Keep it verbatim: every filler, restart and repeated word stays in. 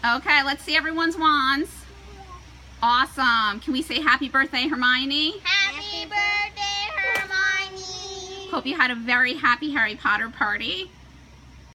Okay, let's see everyone's wands. Awesome. Can we say happy birthday, Hermione? Happy birthday, Hermione. Hope you had a very happy Harry Potter party.